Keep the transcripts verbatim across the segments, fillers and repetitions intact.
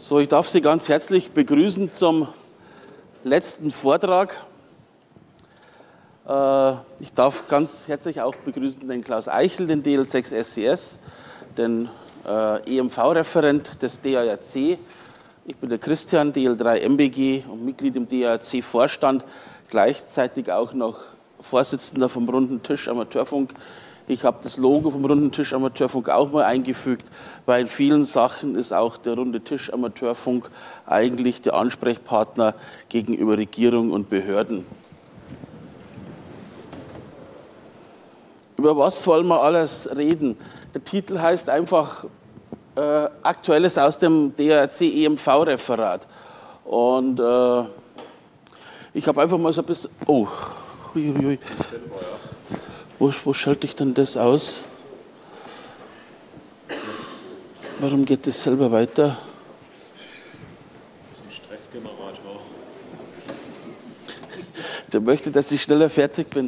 So, ich darf Sie ganz herzlich begrüßen zum letzten Vortrag. Äh, ich darf ganz herzlich auch begrüßen den Klaus Eichel, den D L sechs S C S, den äh, E M V-Referent des D A R C. Ich bin der Christian, D L drei M B G und Mitglied im D A R C-Vorstand, gleichzeitig auch noch Vorsitzender vom Runden Tisch Amateurfunk. Ich habe das Logo vom Runden Tisch Amateurfunk auch mal eingefügt, weil in vielen Sachen ist auch der Runde Tisch Amateurfunk eigentlich der Ansprechpartner gegenüber Regierung und Behörden. Über was wollen wir alles reden? Der Titel heißt einfach äh, Aktuelles aus dem D A R C E M V-Referat. Und äh, ich habe einfach mal so ein bisschen... Oh, hui, hui, hui. Wo, wo schalte ich denn das aus? Warum geht das selber weiter? Das ist ein Stressgenerator. Der möchte, dass ich schneller fertig bin.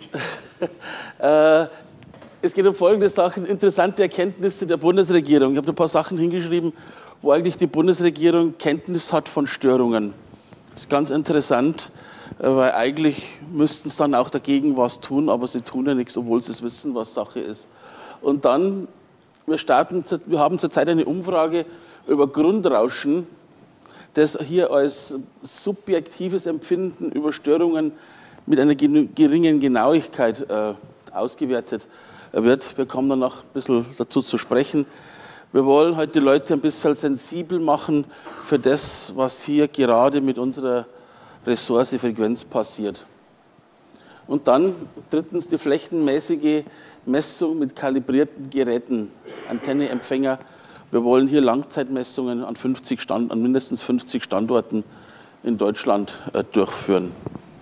äh, es geht um folgende Sachen, interessante Erkenntnisse der Bundesregierung. Ich habe ein paar Sachen hingeschrieben, wo eigentlich die Bundesregierung Kenntnis hat von Störungen. Das ist ganz interessant, weil eigentlich müssten sie dann auch dagegen was tun, aber sie tun ja nichts, obwohl sie es wissen, was Sache ist. Und dann, wir, starten, wir haben zurzeit eine Umfrage über Grundrauschen, das hier als subjektives Empfinden über Störungen mit einer geringen Genauigkeit äh, ausgewertet wird. Wir kommen dann noch ein bisschen dazu zu sprechen. Wir wollen heute die Leute ein bisschen sensibel machen für das, was hier gerade mit unserer Ressource Frequenz passiert. Und dann drittens die flächenmäßige Messung mit kalibrierten Geräten, Antenne, Empfänger. Wir wollen hier Langzeitmessungen an, fünfzig Stand, an mindestens fünfzig Standorten in Deutschland äh, durchführen.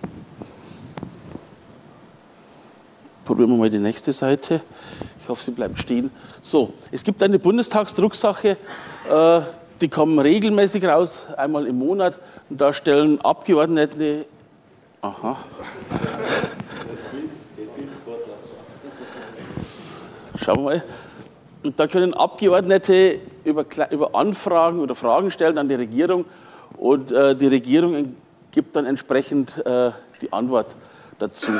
Probieren wir mal die nächste Seite. Ich hoffe, sie bleibt stehen. So, es gibt eine Bundestagsdrucksache, äh, die kommen regelmäßig raus, einmal im Monat. Und da stellen Abgeordnete... Aha. Schauen wir mal. Und da können Abgeordnete über, über Anfragen oder Fragen stellen an die Regierung. Und äh, die Regierung gibt dann entsprechend äh, die Antwort dazu.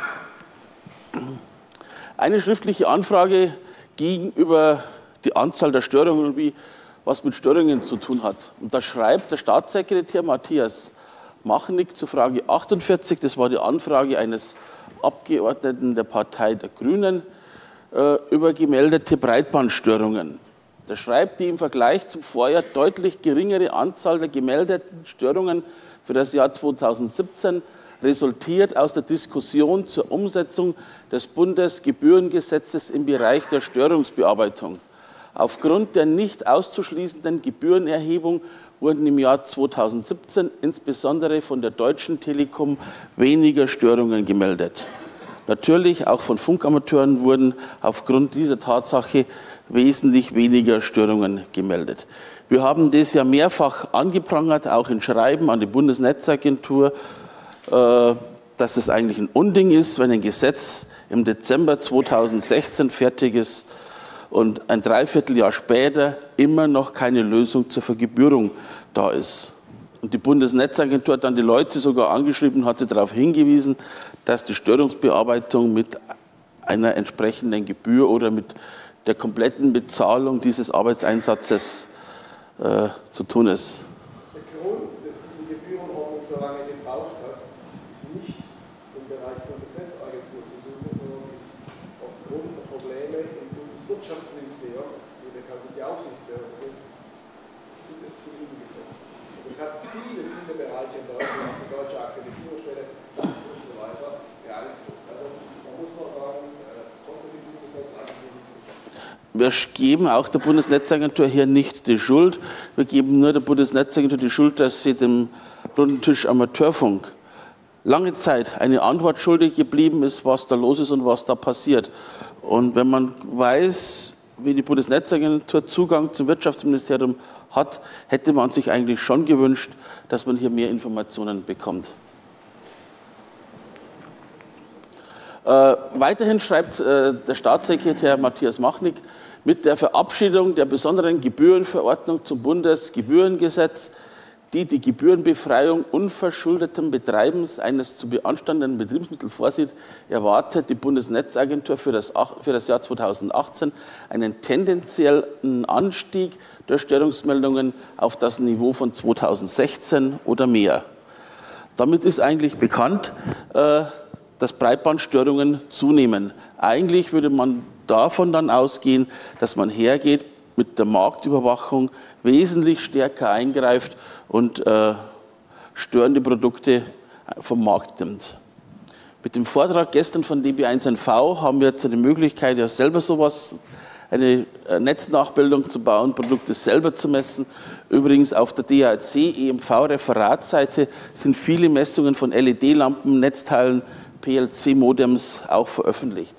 Eine schriftliche Anfrage ging über die Anzahl der Störungen und wie was mit Störungen zu tun hat. Und da schreibt der Staatssekretär Matthias Machnick zur Frage achtundvierzig, das war die Anfrage eines Abgeordneten der Partei der Grünen, äh, über gemeldete Breitbandstörungen. Da schreibt die im Vergleich zum Vorjahr deutlich geringere Anzahl der gemeldeten Störungen für das Jahr zweitausendsiebzehn resultiert aus der Diskussion zur Umsetzung des Bundesgebührengesetzes im Bereich der Störungsbearbeitung. Aufgrund der nicht auszuschließenden Gebührenerhebung wurden im Jahr zweitausendsiebzehn insbesondere von der Deutschen Telekom weniger Störungen gemeldet. Natürlich auch von Funkamateuren wurden aufgrund dieser Tatsache wesentlich weniger Störungen gemeldet. Wir haben das ja mehrfach angeprangert, auch in Schreiben an die Bundesnetzagentur, dass es eigentlich ein Unding ist, wenn ein Gesetz im Dezember zweitausendsechzehn fertig ist und ein Dreivierteljahr später immer noch keine Lösung zur Vergebührung da ist. Und die Bundesnetzagentur hat dann die Leute sogar angeschrieben und hat sie darauf hingewiesen, dass die Störungsbearbeitung mit einer entsprechenden Gebühr oder mit der kompletten Bezahlung dieses Arbeitseinsatzes äh, zu tun ist. Der Grund, dass diese Gebührenordnung so lange gebraucht hat, ist nicht im Bereich Bundesnetzagentur zu suchen, sondern ist aufgrund der Probleme im Bundeswirtschaftsministerium, wo die Aufsichtsbehörde sind, zu, zu liegen gekommen. Das hat viele, viele Bereiche in Deutschland, die Deutsche Akkreditierungsstelle und so weiter beeinflusst. Also man muss mal sagen, konnte die Bundesnetzagentur nichts machen. Wir geben auch der Bundesnetzagentur hier nicht die Schuld. Wir geben nur der Bundesnetzagentur die Schuld, dass sie dem Runden Tisch Amateurfunk lange Zeit eine Antwort schuldig geblieben ist, was da los ist und was da passiert. Und wenn man weiß, wie die Bundesnetzagentur Zugang zum Wirtschaftsministerium hat, hätte man sich eigentlich schon gewünscht, dass man hier mehr Informationen bekommt. Äh, weiterhin schreibt äh, der Staatssekretär Matthias Machnick, mit der Verabschiedung der besonderen Gebührenverordnung zum Bundesgebührengesetz, die die Gebührenbefreiung unverschuldeten Betreibens eines zu beanstandenden Betriebsmittels vorsieht, erwartet die Bundesnetzagentur für das, für das Jahr zweitausendachtzehn einen tendenziellen Anstieg der Störungsmeldungen auf das Niveau von zweitausendsechzehn oder mehr. Damit ist eigentlich bekannt, dass Breitbandstörungen zunehmen. Eigentlich würde man davon dann ausgehen, dass man hergeht, mit der Marktüberwachung wesentlich stärker eingreift und äh, störende Produkte vom Markt nimmt. Mit dem Vortrag gestern von D B eins N V haben wir jetzt eine Möglichkeit, ja selber sowas, eine Netznachbildung zu bauen, Produkte selber zu messen. Übrigens auf der D A C E M V-Referatsseite sind viele Messungen von L E D-Lampen, Netzteilen, P L C-Modems auch veröffentlicht.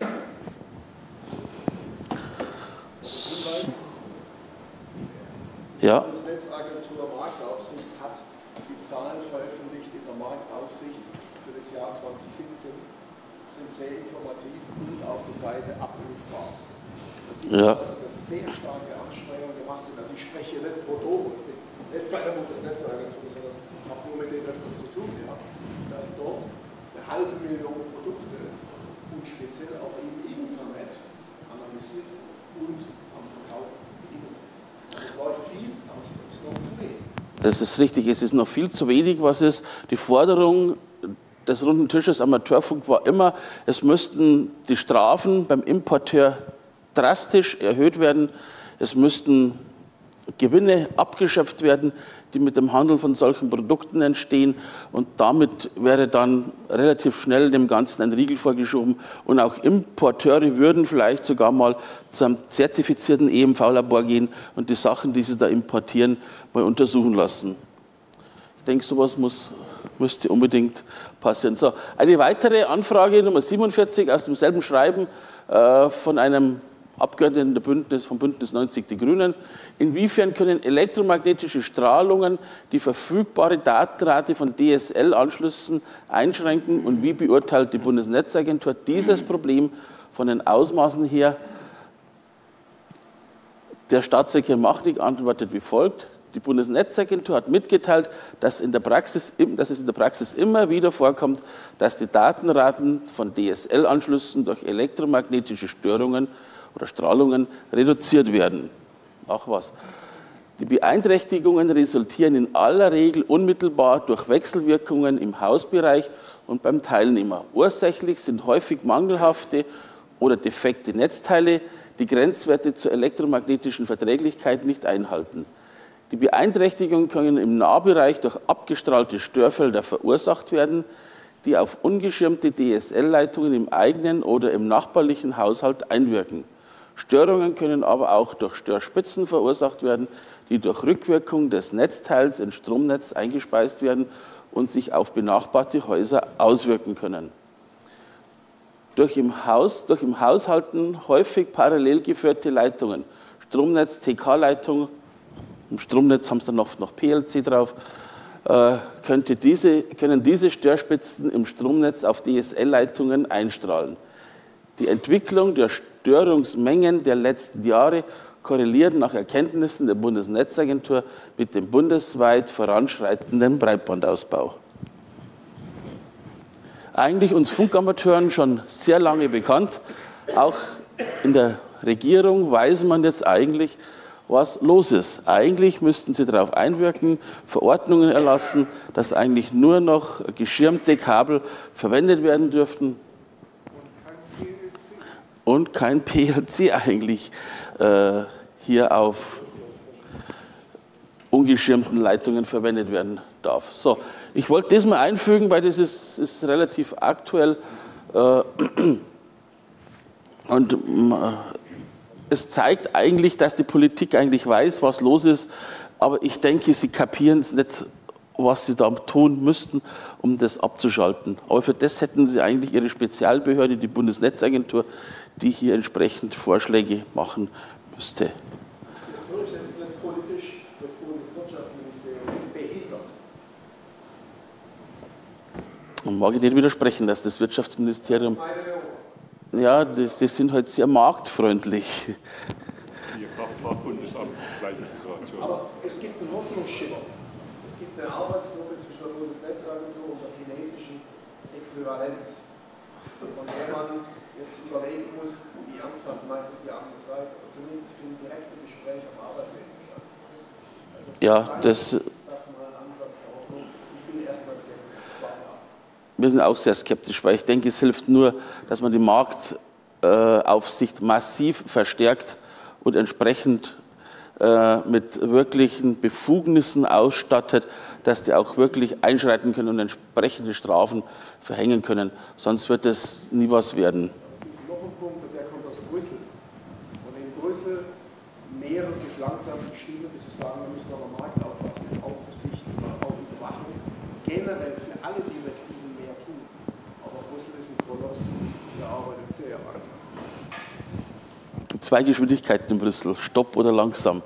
Ja. Die Bundesnetzagentur Marktaufsicht hat die Zahlen veröffentlicht in der Marktaufsicht für das Jahr zweitausendsiebzehn, sind sehr informativ und auf der Seite abrufbar. Da sieht man, Ja. also, dass sehr starke Anstrengungen gemacht sind. Also ich spreche nicht pro Domo, ich bin nicht bei der Bundesnetzagentur, sondern habe nur mit denen öfters zu tun gehabt, dass dort eine halbe Million Produkte und speziell auch im Internet analysiert und am Verkauf beginnen. Es läuft viel, aber es ist noch zu wenig. Das ist richtig, es ist noch viel zu wenig. Was ist die Forderung des runden Tisches Amateurfunk war immer, es müssten die Strafen beim Importeur drastisch erhöht werden, es müssten Gewinne abgeschöpft werden, die mit dem Handel von solchen Produkten entstehen, und damit wäre dann relativ schnell dem Ganzen ein Riegel vorgeschoben und auch Importeure würden vielleicht sogar mal zu einem zertifizierten E M V-Labor gehen und die Sachen, die sie da importieren, mal untersuchen lassen. Ich denke, sowas muss, müsste unbedingt passieren. So, eine weitere Anfrage, Nummer siebenundvierzig, aus demselben Schreiben äh, von einem Abgeordneten der Bündnis, vom Bündnis neunzig Die Grünen. Inwiefern können elektromagnetische Strahlungen die verfügbare Datenrate von D S L-Anschlüssen einschränken und wie beurteilt die Bundesnetzagentur dieses Problem von den Ausmaßen her? Der Staatssekretär Machnig antwortet wie folgt. Die Bundesnetzagentur hat mitgeteilt, dass, in der Praxis, dass es in der Praxis immer wieder vorkommt, dass die Datenraten von D S L-Anschlüssen durch elektromagnetische Störungen oder Strahlungen reduziert werden. Auch was. Die Beeinträchtigungen resultieren in aller Regel unmittelbar durch Wechselwirkungen im Hausbereich und beim Teilnehmer. Ursächlich sind häufig mangelhafte oder defekte Netzteile, die Grenzwerte zur elektromagnetischen Verträglichkeit nicht einhalten. Die Beeinträchtigungen können im Nahbereich durch abgestrahlte Störfelder verursacht werden, die auf ungeschirmte D S L-Leitungen im eigenen oder im nachbarlichen Haushalt einwirken. Störungen können aber auch durch Störspitzen verursacht werden, die durch Rückwirkung des Netzteils ins Stromnetz eingespeist werden und sich auf benachbarte Häuser auswirken können. Durch im, Haus, durch im Haushalten häufig parallel geführte Leitungen, Stromnetz, T K-Leitung, im Stromnetz haben sie dann noch, noch P L C drauf, äh, könnte diese, können diese Störspitzen im Stromnetz auf D S L-Leitungen einstrahlen. Die Entwicklung der Störungsmengen der letzten Jahre korreliert nach Erkenntnissen der Bundesnetzagentur mit dem bundesweit voranschreitenden Breitbandausbau. Eigentlich uns Funkamateuren schon sehr lange bekannt. Auch in der Regierung weiß man jetzt eigentlich, was los ist. Eigentlich müssten sie darauf einwirken, Verordnungen erlassen, dass eigentlich nur noch geschirmte Kabel verwendet werden dürften. Und kein P L C eigentlich äh, hier auf ungeschirmten Leitungen verwendet werden darf. So, ich wollte das mal einfügen, weil das ist, ist relativ aktuell äh, und äh, es zeigt eigentlich, dass die Politik eigentlich weiß, was los ist, aber ich denke, sie kapieren es nicht, was sie da tun müssten, um das abzuschalten. Aber für das hätten sie eigentlich ihre Spezialbehörde, die Bundesnetzagentur, die hier entsprechend Vorschläge machen müsste. Ist fürchterlich politisch das Bundeswirtschaftsministerium behindert. Und mag ich nicht widersprechen, dass das Wirtschaftsministerium... Das ist meine Meinung. Ja, die, die sind halt sehr marktfreundlich. Siehe Kraftfahrtbundesamt, gleiche Situation. Aber es gibt einen Hoffnungsschimmer. Es gibt eine Arbeitsgruppe zwischen der Bundesnetzagentur und der chinesischen Äquivalenz, von der man jetzt überlegen muss, wie ernsthaft meint es die andere Seite. Und zumindest finden direkte Gespräche am Arbeitsebene statt. Also Ja, das, ist das mal ein Ansatz der Hoffnung. Ich bin erstmal skeptisch. wir sind auch sehr skeptisch, weil ich denke, es hilft nur, dass man die Marktaufsicht massiv verstärkt und entsprechend äh, mit wirklichen Befugnissen ausstattet, dass die auch wirklich einschreiten können und entsprechende Strafen verhängen können. Sonst wird es nie was werden. Es gibt noch einen Punkt, und der kommt aus Brüssel. Und in Brüssel mehren sich langsam die Stimmen, bis sie sagen, wir müssen aber Marktaufsicht und auch Überwachung generell für alle Direktiven mehr tun. Aber Brüssel ist ein Koloss, der arbeitet sehr langsam. Es gibt zwei Geschwindigkeiten in Brüssel, Stopp oder langsam.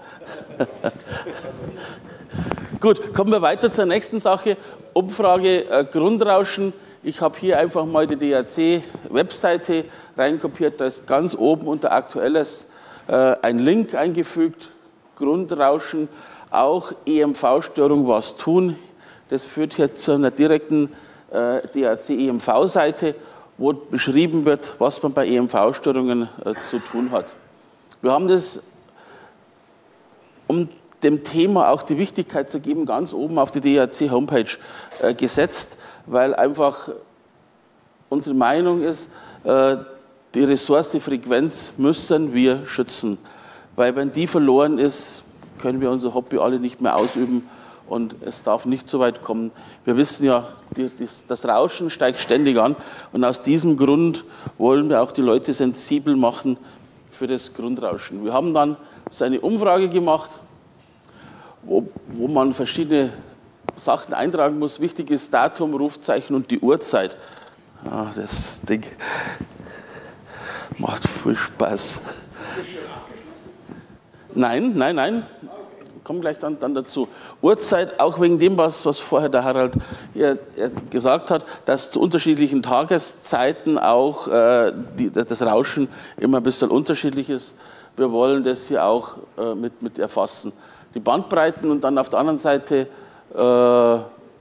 Gut, kommen wir weiter zur nächsten Sache. Umfrage äh, Grundrauschen. Ich habe hier einfach mal die D A C-Webseite reinkopiert. Da ist ganz oben unter Aktuelles äh, ein Link eingefügt. Grundrauschen, auch E M V-Störung, was tun. Das führt hier zu einer direkten äh, D A C-E M V-Seite, wo beschrieben wird, was man bei E M V-Störungen äh, zu tun hat. Wir haben das, um dem Thema auch die Wichtigkeit zu geben, ganz oben auf die D A C-Homepage äh, gesetzt, weil einfach unsere Meinung ist, äh, die Ressource Frequenz müssen wir schützen. Weil wenn die verloren ist, können wir unser Hobby alle nicht mehr ausüben und es darf nicht so weit kommen. Wir wissen ja, die, das, das Rauschen steigt ständig an und aus diesem Grund wollen wir auch die Leute sensibel machen für das Grundrauschen. Wir haben dann so eine Umfrage gemacht, wo, wo man verschiedene Sachen eintragen muss. Wichtig ist Datum, Rufzeichen und die Uhrzeit. Ah, das Ding macht viel Spaß. Nein, nein, nein. Kommen gleich dann, dann dazu. Uhrzeit, auch wegen dem, was, was vorher der Harald hier gesagt hat, dass zu unterschiedlichen Tageszeiten auch äh, die, das Rauschen immer ein bisschen unterschiedlich ist. Wir wollen das hier auch äh, mit, mit erfassen. Die Bandbreiten und dann auf der anderen Seite äh,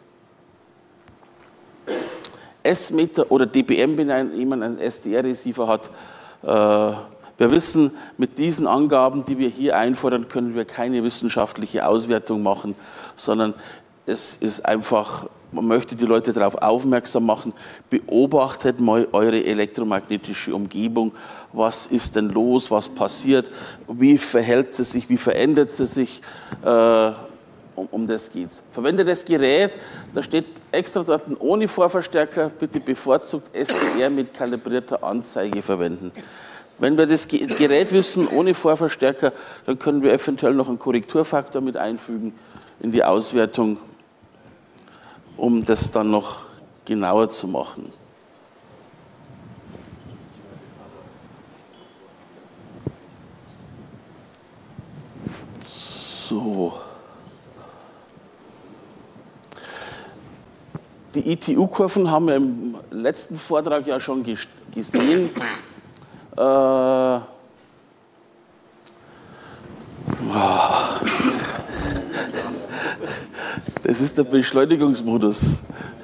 S-Meter oder D B M, wenn jemand einen S D R-Receiver hat. Äh, wir wissen, mit diesen Angaben, die wir hier einfordern, können wir keine wissenschaftliche Auswertung machen, sondern es ist einfach, man möchte die Leute darauf aufmerksam machen, beobachtet mal eure elektromagnetische Umgebung, was ist denn los, was passiert, wie verhält sie sich, wie verändert sie sich, äh, um, um das geht's. Verwendet das Gerät, da steht extra dort ohne Vorverstärker, bitte bevorzugt S D R mit kalibrierter Anzeige verwenden. Wenn wir das Gerät wissen, ohne Vorverstärker, dann können wir eventuell noch einen Korrekturfaktor mit einfügen in die Auswertung, um das dann noch genauer zu machen. So. Die I T U-Kurven haben wir im letzten Vortrag ja schon gesehen. Äh, oh. Das ist der Beschleunigungsmodus.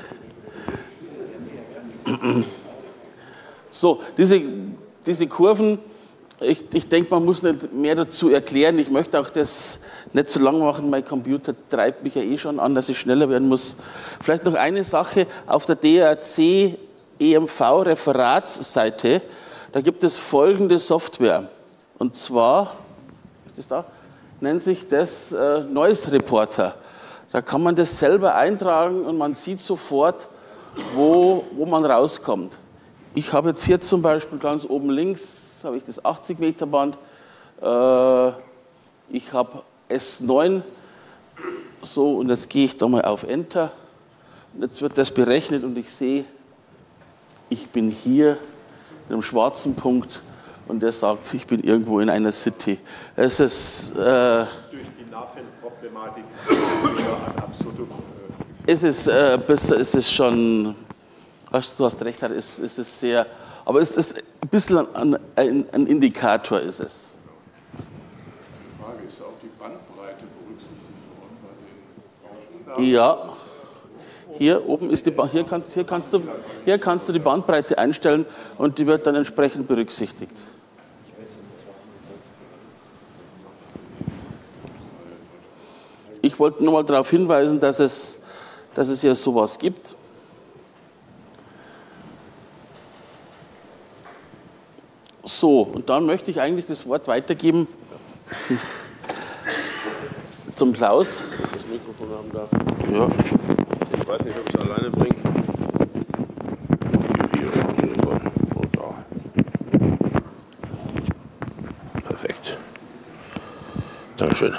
So, diese, diese Kurven, ich, ich denke, man muss nicht mehr dazu erklären. Ich möchte auch das nicht zu lang machen. Mein Computer treibt mich ja eh schon an, dass ich schneller werden muss. Vielleicht noch eine Sache auf der D A C E M V-Referatsseite. Da gibt es folgende Software. Und zwar, ist das da? Nennt sich das äh, Noise Reporter. Da kann man das selber eintragen und man sieht sofort, wo, wo man rauskommt. Ich habe jetzt hier zum Beispiel ganz oben links habe ich das achtzig Meter Band. Äh, ich habe S neun. So, und jetzt gehe ich da mal auf Enter. Und jetzt wird das berechnet und ich sehe, ich bin hier in einem schwarzen Punkt und der sagt, ich bin irgendwo in einer City. Es ist, äh, durch die Nahfeldproblematik wieder an absurdum. Es ist, äh, besser, es ist schon Du hast recht, es ist, ist sehr, aber es ist ein bisschen ein, ein, ein Indikator ist es. Die Frage ist auch die Bandbreite berücksichtigt worden bei den Rauschen. Ja, hier oben ist die, hier kannst, hier, kannst du, hier kannst du die Bandbreite einstellen und die wird dann entsprechend berücksichtigt. Ich wollte nur mal darauf hinweisen, dass es, dass es hier sowas gibt. So, und dann möchte ich eigentlich das Wort weitergeben zum Klaus. Das Mikrofon haben darf. Ja. Ich weiß nicht, ob ich es alleine bringe. Hier, hier, und da. Perfekt. Dankeschön.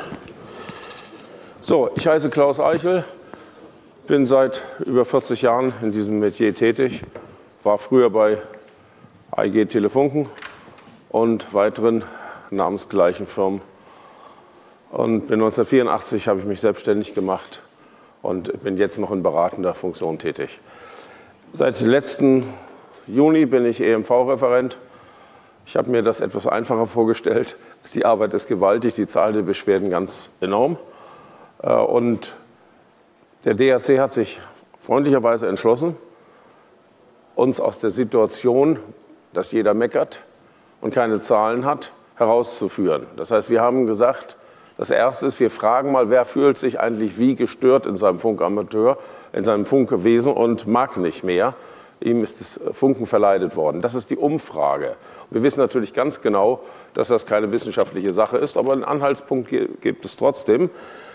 So, ich heiße Klaus Eichel, bin seit über vierzig Jahren in diesem Metier tätig, war früher bei A E G Telefunken und weiteren namensgleichen Firmen. Und bin neunzehnhundertvierundachtzig habe ich mich selbstständig gemacht und bin jetzt noch in beratender Funktion tätig. Seit letzten Juni bin ich E M V-Referent. Ich habe mir das etwas einfacher vorgestellt. Die Arbeit ist gewaltig, die Zahl der Beschwerden ganz enorm. Und der D H C hat sich freundlicherweise entschlossen, uns aus der Situation, dass jeder meckert und keine Zahlen hat, herauszuführen. Das heißt, wir haben gesagt, das Erste ist, wir fragen mal, wer fühlt sich eigentlich wie gestört in seinem Funkamateur, in seinem Funkwesen und mag nicht mehr. Ihm ist das Funken verleidet worden. Das ist die Umfrage. Wir wissen natürlich ganz genau, dass das keine wissenschaftliche Sache ist, aber einen Anhaltspunkt gibt es trotzdem.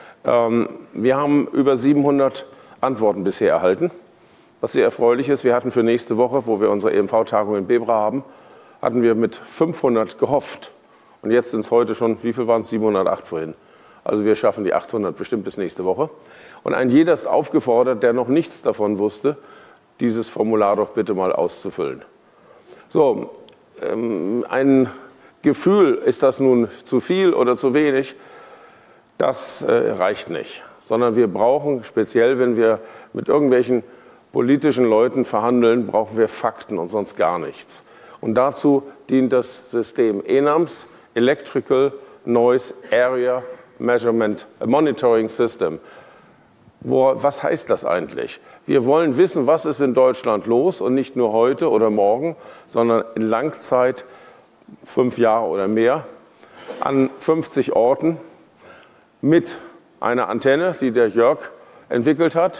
Wir haben über siebenhundert Antworten bisher erhalten, was sehr erfreulich ist. Wir hatten für nächste Woche, wo wir unsere E M V-Tagung in Bebra haben, hatten wir mit fünfhundert gehofft. Und jetzt sind es heute schon, wie viel waren es? siebenhundertacht vorhin. Also wir schaffen die achthundert bestimmt bis nächste Woche. Und ein jeder ist aufgefordert, der noch nichts davon wusste, dieses Formular doch bitte mal auszufüllen. So, ähm, ein Gefühl, ist das nun zu viel oder zu wenig, das äh, reicht nicht. Sondern wir brauchen, speziell wenn wir mit irgendwelchen politischen Leuten verhandeln, brauchen wir Fakten und sonst gar nichts. Und dazu dient das System E N A M S, Electrical Noise Area Measurement Monitoring System. Wo, was heißt das eigentlich? Wir wollen wissen, was ist in Deutschland los und nicht nur heute oder morgen, sondern in Langzeit, fünf Jahre oder mehr, an fünfzig Orten mit einer Antenne, die der Jörg entwickelt hat,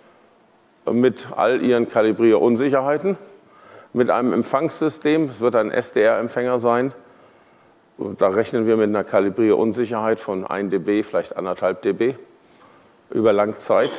mit all ihren Kalibrierunsicherheiten, mit einem Empfangssystem, es wird ein S D R-Empfänger sein, und da rechnen wir mit einer Kalibrierunsicherheit von ein dB, vielleicht anderthalb dB, über Langzeit.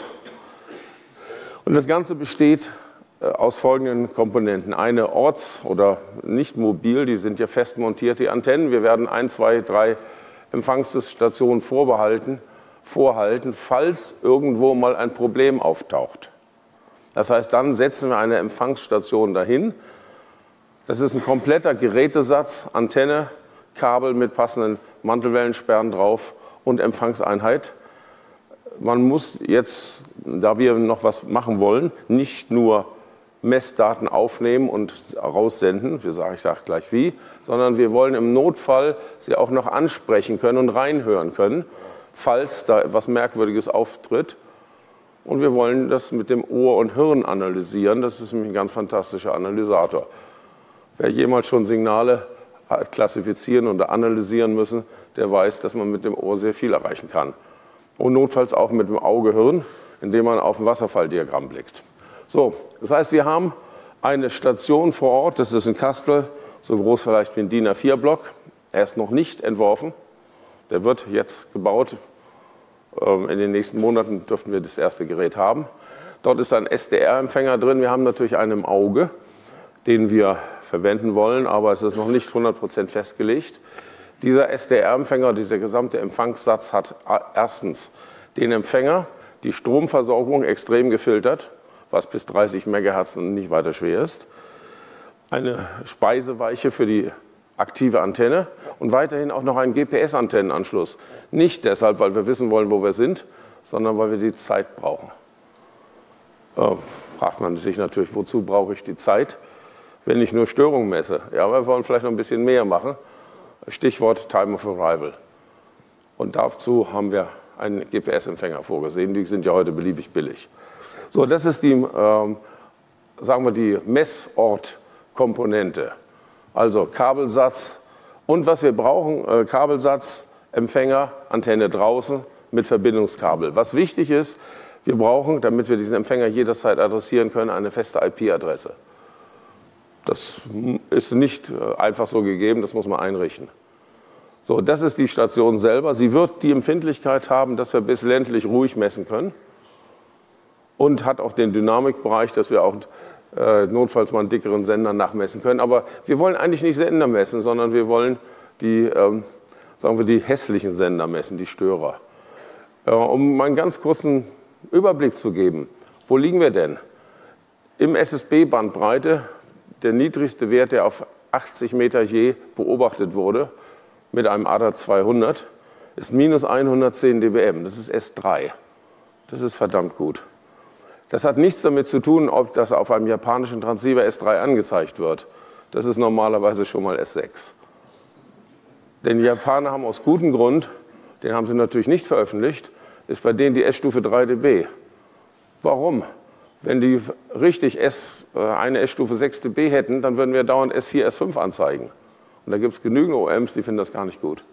Und das Ganze besteht aus folgenden Komponenten. Eine orts- oder nicht mobil, die sind ja fest montiert, die Antennen. Wir werden ein, zwei, drei Empfangsstationen vorbehalten, vorhalten, falls irgendwo mal ein Problem auftaucht. Das heißt, dann setzen wir eine Empfangsstation dahin. Das ist ein kompletter Gerätesatz, Antenne, Kabel mit passenden Mantelwellensperren drauf und Empfangseinheit. Man muss jetzt, da wir noch was machen wollen, nicht nur Messdaten aufnehmen und raussenden, ich sage gleich wie, sondern wir wollen im Notfall sie auch noch ansprechen können und reinhören können, falls da etwas Merkwürdiges auftritt. Und wir wollen das mit dem Ohr und Hirn analysieren. Das ist nämlich ein ganz fantastischer Analysator. Wer jemals schon Signale hat klassifizieren und analysieren müssen, der weiß, dass man mit dem Ohr sehr viel erreichen kann. Und notfalls auch mit dem Auge-Hirn, indem man auf ein Wasserfalldiagramm blickt. So, das heißt, wir haben eine Station vor Ort, das ist in Kastel, so groß vielleicht wie ein DIN A vier Block. Er ist noch nicht entworfen, der wird jetzt gebaut. In den nächsten Monaten dürften wir das erste Gerät haben. Dort ist ein S D R-Empfänger drin. Wir haben natürlich einen im Auge, den wir verwenden wollen, aber es ist noch nicht hundert Prozent festgelegt. Dieser S D R-Empfänger, dieser gesamte Empfangssatz hat erstens den Empfänger, die Stromversorgung extrem gefiltert, was bis dreißig Megahertz und nicht weiter schwer ist, eine Speiseweiche für die aktive Antenne und weiterhin auch noch einen G P S-Antennenanschluss. Nicht deshalb, weil wir wissen wollen, wo wir sind, sondern weil wir die Zeit brauchen. Äh, fragt man sich natürlich, wozu brauche ich die Zeit, wenn ich nur Störungen messe? Ja, aber wir wollen vielleicht noch ein bisschen mehr machen. Stichwort Time of Arrival. Und dazu haben wir einen G P S-Empfänger vorgesehen. Die sind ja heute beliebig billig. So, das ist die, ähm, sagen wir, die Messortkomponente. Also Kabelsatz und was wir brauchen, äh, Kabelsatz, Empfänger, Antenne draußen mit Verbindungskabel. Was wichtig ist, wir brauchen, damit wir diesen Empfänger jederzeit adressieren können, eine feste I P-Adresse. Das ist nicht einfach so gegeben, das muss man einrichten. So, das ist die Station selber. Sie wird die Empfindlichkeit haben, dass wir bis ländlich ruhig messen können und hat auch den Dynamikbereich, dass wir auch äh, notfalls mal einen dickeren Sender nachmessen können. Aber wir wollen eigentlich nicht Sender messen, sondern wir wollen die, ähm, sagen wir, die hässlichen Sender messen, die Störer. Äh, um mal einen ganz kurzen Überblick zu geben, wo liegen wir denn? Im S S B-Bandbreite, der niedrigste Wert, der auf achtzig Meter je beobachtet wurde, mit einem A D A zweihundert, ist minus hundertzehn dBm. Das ist S drei. Das ist verdammt gut. Das hat nichts damit zu tun, ob das auf einem japanischen Transceiver S drei angezeigt wird. Das ist normalerweise schon mal S sechs. Denn die Japaner haben aus gutem Grund, den haben sie natürlich nicht veröffentlicht, ist bei denen die S-Stufe drei dB. Warum? Wenn die richtig S, eine S-Stufe sechs dB hätten, dann würden wir dauernd S vier, S fünf anzeigen. Und da gibt es genügend O Ms, die finden das gar nicht gut.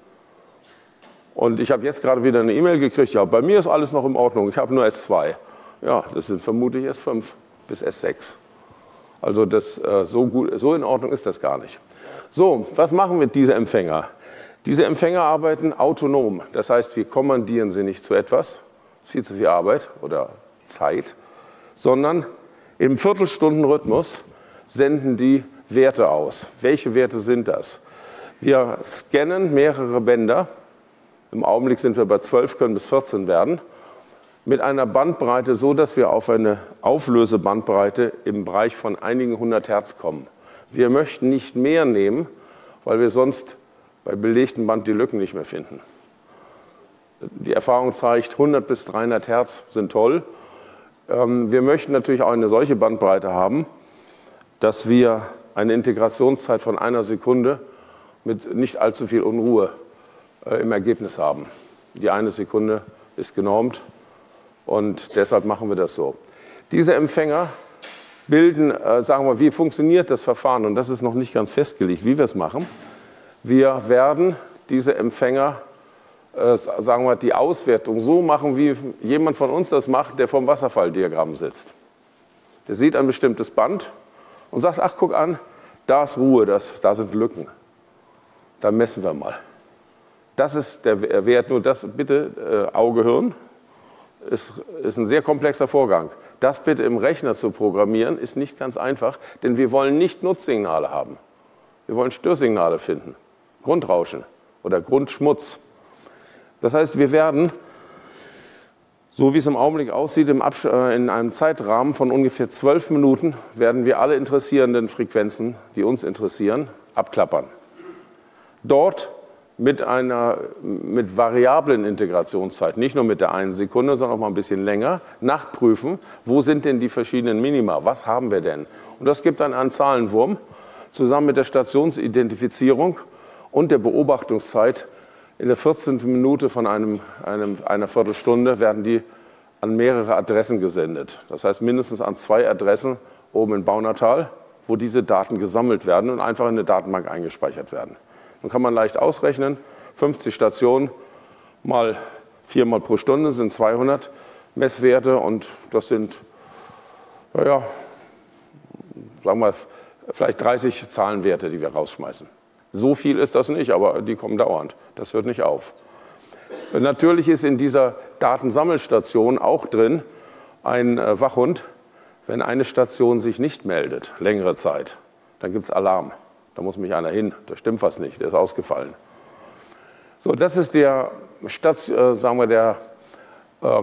Und ich habe jetzt gerade wieder eine E-Mail gekriegt, ja, bei mir ist alles noch in Ordnung, ich habe nur S zwei. Ja, das sind vermutlich S fünf bis S sechs. Also das, so, gut, so in Ordnung ist das gar nicht. So, was machen wir mit diesen Empfänger? Diese Empfänger arbeiten autonom. Das heißt, wir kommandieren sie nicht zu etwas, viel zu viel Arbeit oder Zeit, sondern im Viertelstundenrhythmus senden die Werte aus. Welche Werte sind das? Wir scannen mehrere Bänder. Im Augenblick sind wir bei zwölf, können bis vierzehn werden. Mit einer Bandbreite so, dass wir auf eine Auflösebandbreite im Bereich von einigen hundert Hertz kommen. Wir möchten nicht mehr nehmen, weil wir sonst bei belegtem Band die Lücken nicht mehr finden. Die Erfahrung zeigt, hundert bis dreihundert Hertz sind toll. Wir möchten natürlich auch eine solche Bandbreite haben, dass wir eine Integrationszeit von einer Sekunde mit nicht allzu viel Unruhe im Ergebnis haben. Die eine Sekunde ist genormt und deshalb machen wir das so. Diese Empfänger bilden, sagen wir, wie funktioniert das Verfahren? Und das ist noch nicht ganz festgelegt, wie wir es machen. Wir werden diese Empfänger, äh, sagen wir, die Auswertung so machen, wie jemand von uns das macht, der vom Wasserfalldiagramm sitzt. Der sieht ein bestimmtes Band und sagt, ach, guck an, da ist Ruhe, das, da sind Lücken. Da messen wir mal. Das ist der Wert, nur das bitte, äh, Auge, Hirn, ist, ist ein sehr komplexer Vorgang. Das bitte im Rechner zu programmieren, ist nicht ganz einfach, denn wir wollen nicht Nutzsignale haben. Wir wollen Störsignale finden. Grundrauschen oder Grundschmutz. Das heißt, wir werden, so wie es im Augenblick aussieht, im Abs- äh, in einem Zeitrahmen von ungefähr zwölf Minuten, werden wir alle interessierenden Frequenzen, die uns interessieren, abklappern. Dort mit einer mit variablen Integrationszeit, nicht nur mit der einen Sekunde, sondern auch mal ein bisschen länger, nachprüfen, wo sind denn die verschiedenen Minima, was haben wir denn? Und das gibt dann einen Zahlenwurm, zusammen mit der Stationsidentifizierung und der Beobachtungszeit. In der vierzehnten Minute von einem, einem, einer Viertelstunde werden die an mehrere Adressen gesendet. Das heißt mindestens an zwei Adressen oben in Baunatal, wo diese Daten gesammelt werden und einfach in eine Datenbank eingespeichert werden. Nun kann man leicht ausrechnen, fünfzig Stationen mal viermal pro Stunde sind zweihundert Messwerte und das sind, naja, sagen wir, vielleicht dreißig Zahlenwerte, die wir rausschmeißen. So viel ist das nicht, aber die kommen dauernd. Das hört nicht auf. Natürlich ist in dieser Datensammelstation auch drin ein Wachhund. Wenn eine Station sich nicht meldet, längere Zeit, dann gibt es Alarm. Da muss mich einer hin, da stimmt was nicht, der ist ausgefallen. So, das ist der, Station, äh, sagen wir, der äh,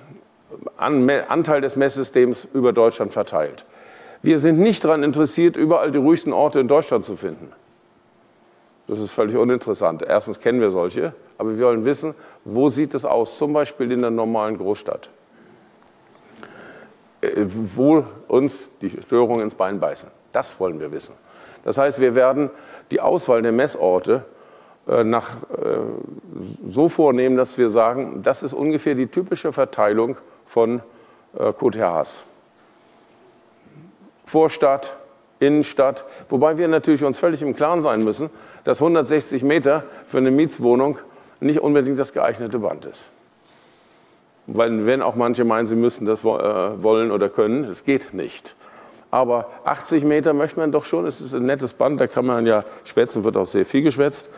Anteil des Messsystems über Deutschland verteilt. Wir sind nicht daran interessiert, überall die ruhigsten Orte in Deutschland zu finden. Das ist völlig uninteressant. Erstens kennen wir solche, aber wir wollen wissen, wo sieht es aus, zum Beispiel in der normalen Großstadt. wo uns die Störungen ins Bein beißen. Das wollen wir wissen. Das heißt, wir werden die Auswahl der Messorte äh, nach, äh, so vornehmen, dass wir sagen, das ist ungefähr die typische Verteilung von äh, Q T Hs. Vorstadt, Innenstadt, wobei wir natürlich uns völlig im Klaren sein müssen, dass hundertsechzig Meter für eine Mietswohnung nicht unbedingt das geeignete Band ist. Weil, wenn auch manche meinen, sie müssten das wollen oder können, es geht nicht. Aber achtzig Meter möchte man doch schon, es ist ein nettes Band, da kann man ja schwätzen, wird auch sehr viel geschwätzt.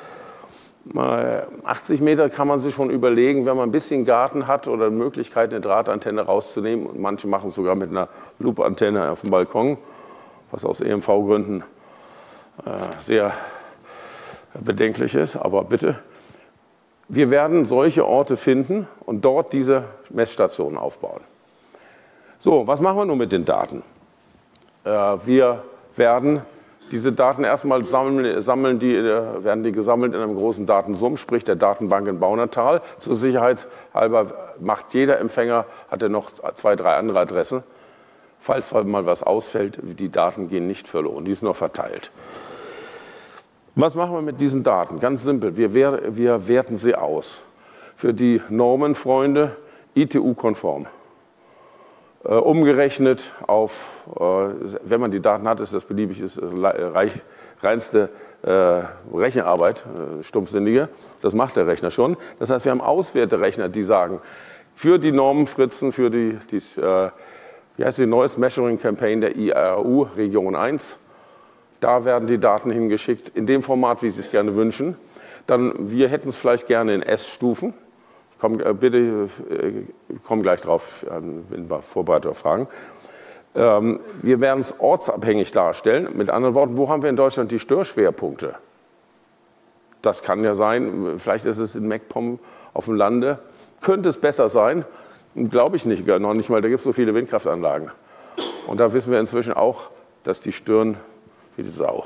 achtzig Meter kann man sich schon überlegen, wenn man ein bisschen Garten hat oder eine Möglichkeit, eine Drahtantenne rauszunehmen. Und manche machen es sogar mit einer Loop-Antenne auf dem Balkon, was aus E M V-Gründen sehr bedenklich ist, aber bitte. Wir werden solche Orte finden und dort diese Messstationen aufbauen. So, was machen wir nun mit den Daten? Äh, wir werden diese Daten erstmal sammeln, sammeln die, äh, werden die gesammelt in einem großen Datensumpf, sprich der Datenbank in Baunatal. Zur Sicherheit halber macht jeder Empfänger, hat er noch zwei, drei andere Adressen. Falls mal was ausfällt, die Daten gehen nicht verloren, die sind noch verteilt. Was machen wir mit diesen Daten? Ganz simpel, wir, wir werten sie aus. Für die Normenfreunde I T U-konform. Äh, umgerechnet auf, äh, wenn man die Daten hat, ist das beliebig, ist reich, reinste äh, Rechenarbeit, äh, stumpfsinnige. Das macht der Rechner schon. Das heißt, wir haben Auswerterechner, die sagen, für die Normenfritzen, für die, die äh, wie heißt die Noise Measuring Campaign der I R U Region eins, da werden die Daten hingeschickt, in dem Format, wie Sie es gerne wünschen. Dann, wir hätten es vielleicht gerne in S-Stufen. Ich komme, äh, bitte, äh, ich komme gleich drauf, äh, wenn wir Vorbereiter fragen. Ähm, wir werden es ortsabhängig darstellen. Mit anderen Worten, wo haben wir in Deutschland die Störschwerpunkte? Das kann ja sein, vielleicht ist es in MacPom auf dem Lande. Könnte es besser sein? Glaube ich nicht, noch nicht mal, da gibt es so viele Windkraftanlagen. Und da wissen wir inzwischen auch, dass die stören wie die Sau.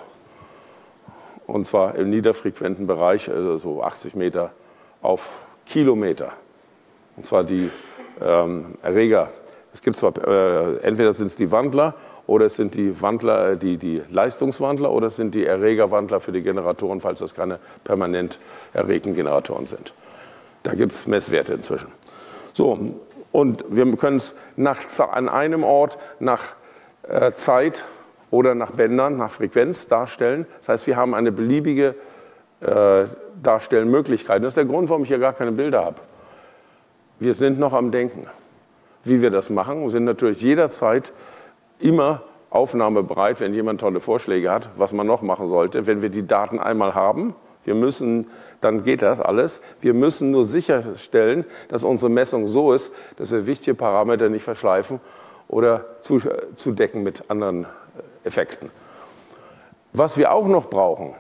Und zwar im niederfrequenten Bereich, also so achtzig Meter auf Kilometer. Und zwar die ähm, Erreger. Es gibt zwar, äh, entweder sind es die Wandler oder es sind die Wandler, die, die Leistungswandler oder es sind die Erregerwandler für die Generatoren, falls das keine permanent erregten Generatoren sind. Da gibt es Messwerte inzwischen. So, und wir können es nach, an einem Ort nach äh, Zeit oder nach Bändern, nach Frequenz darstellen. Das heißt, wir haben eine beliebige äh, Darstellmöglichkeit. Das ist der Grund, warum ich hier gar keine Bilder habe. Wir sind noch am Denken, wie wir das machen. Wir sind natürlich jederzeit immer aufnahmebereit, wenn jemand tolle Vorschläge hat, was man noch machen sollte. Wenn wir die Daten einmal haben, wir müssen, dann geht das alles. Wir müssen nur sicherstellen, dass unsere Messung so ist, dass wir wichtige Parameter nicht verschleifen oder zudecken mit anderen Effekten. Was wir auch noch brauchen,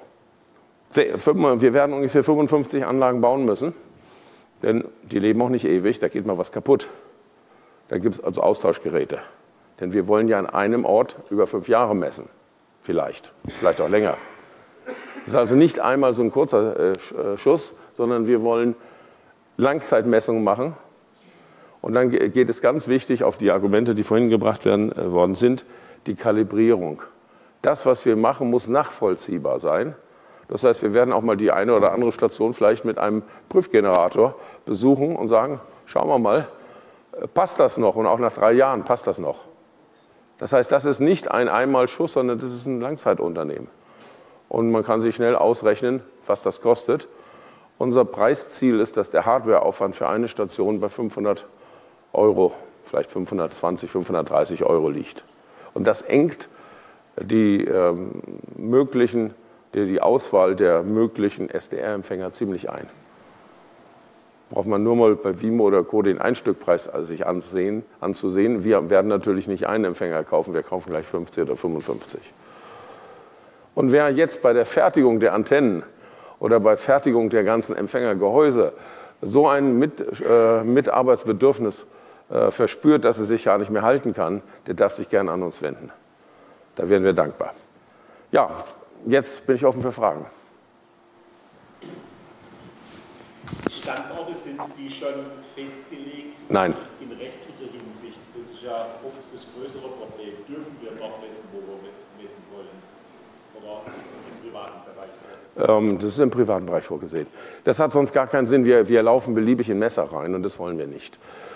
wir werden ungefähr fünfundfünfzig Anlagen bauen müssen, denn die leben auch nicht ewig, da geht mal was kaputt. Da gibt es also Austauschgeräte, denn wir wollen ja an einem Ort über fünf Jahre messen, vielleicht, vielleicht auch länger. Das ist also nicht einmal so ein kurzer Schuss, sondern wir wollen Langzeitmessungen machen. Und dann geht es ganz wichtig auf die Argumente, die vorhin gebracht werden, äh, worden sind, die Kalibrierung. Das, was wir machen, muss nachvollziehbar sein. Das heißt, wir werden auch mal die eine oder andere Station vielleicht mit einem Prüfgenerator besuchen und sagen, schauen wir mal, passt das noch? Und auch nach drei Jahren passt das noch. Das heißt, das ist nicht ein Einmalschuss, sondern das ist ein Langzeitunternehmen. Und man kann sich schnell ausrechnen, was das kostet. Unser Preisziel ist, dass der Hardwareaufwand für eine Station bei fünfhundert Euro, vielleicht fünfhundertzwanzig, fünfhundertdreißig Euro liegt. Und das engt die, ähm, möglichen, die, die Auswahl der möglichen S D R-Empfänger ziemlich ein. Braucht man nur mal bei Wimo oder Co. den Einstückpreis sich ansehen, anzusehen. Wir werden natürlich nicht einen Empfänger kaufen, wir kaufen gleich fünfzig oder fünfundfünfzig. Und wer jetzt bei der Fertigung der Antennen oder bei Fertigung der ganzen Empfängergehäuse so ein Mit, äh, Mitarbeitsbedürfnis äh, verspürt, dass er sich gar nicht mehr halten kann, der darf sich gerne an uns wenden. Da wären wir dankbar. Ja, jetzt bin ich offen für Fragen. Standorte sind die schon festgelegt? Nein. In rechtlicher Hinsicht, das ist ja oft das größere Problem. Dürfen wir dort messen, wo wir messen wollen? Oder ist das im privaten Bereich vorgesehen? Ähm, das ist im privaten Bereich vorgesehen. Das hat sonst gar keinen Sinn. Wir, wir laufen beliebig in Messer rein und das wollen wir nicht.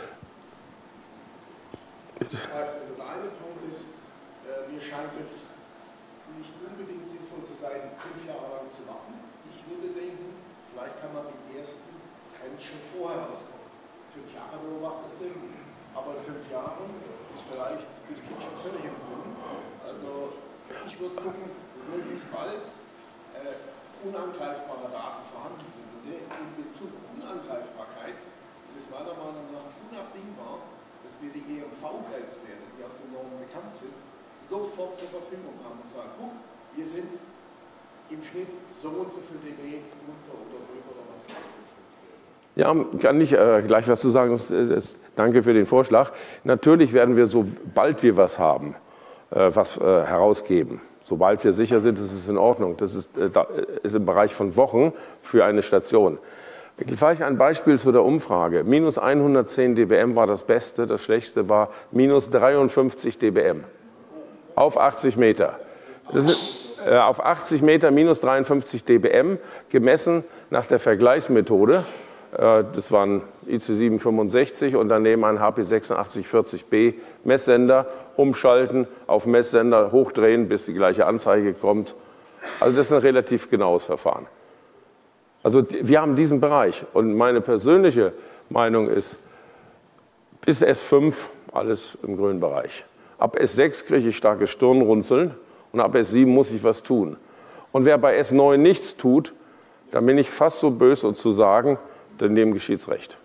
Bitte. Der eine Punkt ist, mir scheint es nicht unbedingt sinnvoll zu sein, fünf Jahre lang zu machen. Ich würde denken, vielleicht kann man den ersten Trend schon vorher auskommen. Fünf Jahre beobachtet das Sinn, aber in fünf Jahren ist vielleicht das Kind schon völlig im Boden. Also ich würde gucken, dass möglichst bald äh, unangreifbare Daten vorhanden sind. Und in Bezug auf Unangreifbarkeit ist es meiner Meinung nach unabdingbar, dass wir die E M V-Grenzwerte, die aus den Normen bekannt sind, sofort zur Verfügung haben und sagen, guck, wir sind im Schnitt so und so viel dB runter oder drüber oder was auch immer. Ja, kann ich äh, gleich was zu sagen. Das, das, danke für den Vorschlag. Natürlich werden wir, sobald wir was haben, äh, was äh, herausgeben. Sobald wir sicher sind, ist es in Ordnung. Das ist, äh, da, ist im Bereich von Wochen für eine Station. Vielleicht ein Beispiel zu der Umfrage. Minus hundertzehn dBm war das Beste, das Schlechteste war minus dreiundfünfzig dBm. Auf achtzig Meter. Das ist, äh, auf achtzig Meter minus dreiundfünfzig dBm, gemessen nach der Vergleichsmethode. Äh, das waren I C sieben fünfundsechzig und daneben ein H P sechsundachtzig vierzig B Messsender. Umschalten, auf Messsender hochdrehen, bis die gleiche Anzeige kommt. Also das ist ein relativ genaues Verfahren. Also wir haben diesen Bereich und meine persönliche Meinung ist, bis S fünf alles im grünen Bereich. Ab S sechs kriege ich starke Stirnrunzeln und ab S sieben muss ich was tun. Und wer bei S neun nichts tut, dann bin ich fast so böse und zu sagen, daneben geschieht's recht.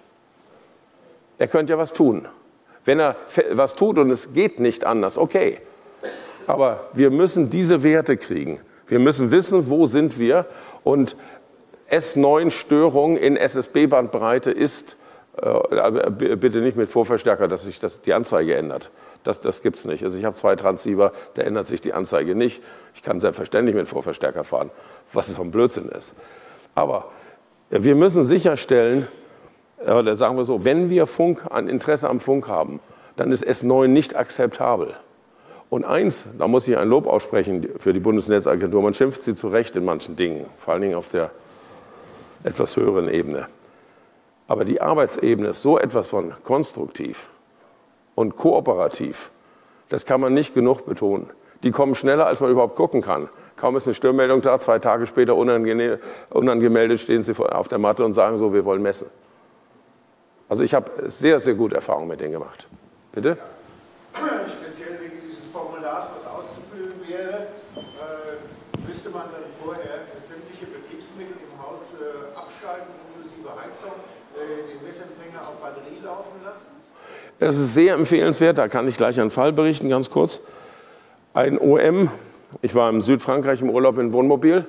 Er könnte ja was tun. Wenn er was tut und es geht nicht anders, okay. Aber wir müssen diese Werte kriegen. Wir müssen wissen, wo sind wir und S neun Störung in S S B-Bandbreite ist, äh, bitte nicht mit Vorverstärker, dass sich das, die Anzeige ändert. Das, das gibt es nicht. Also ich habe zwei Transceiver, da ändert sich die Anzeige nicht. Ich kann selbstverständlich mit Vorverstärker fahren, was es vom Blödsinn ist. Aber wir müssen sicherstellen, oder sagen wir so, wenn wir Funk, ein Interesse am Funk haben, dann ist S neun nicht akzeptabel. Und eins, da muss ich ein Lob aussprechen für die Bundesnetzagentur, man schimpft sie zu Recht in manchen Dingen, vor allen Dingen auf der etwas höheren Ebene. Aber die Arbeitsebene ist so etwas von konstruktiv und kooperativ. Das kann man nicht genug betonen. Die kommen schneller, als man überhaupt gucken kann. Kaum ist eine Störmeldung da, zwei Tage später unangemeldet stehen sie auf der Matte und sagen so, wir wollen messen. Also ich habe sehr, sehr gute Erfahrungen mit denen gemacht. Bitte? Speziell wegen dieses Formulars, was auszufüllen wäre, äh, müsste man dann vorher sämtliche Betriebsmittel im Haus äh, abschalten, inklusive Heizung, äh, den Messempfänger auf Batterie laufen lassen? Es ist sehr empfehlenswert, da kann ich gleich einen Fall berichten, ganz kurz. Ein O M, ich war in Südfrankreich im Urlaub in Wohnmobil,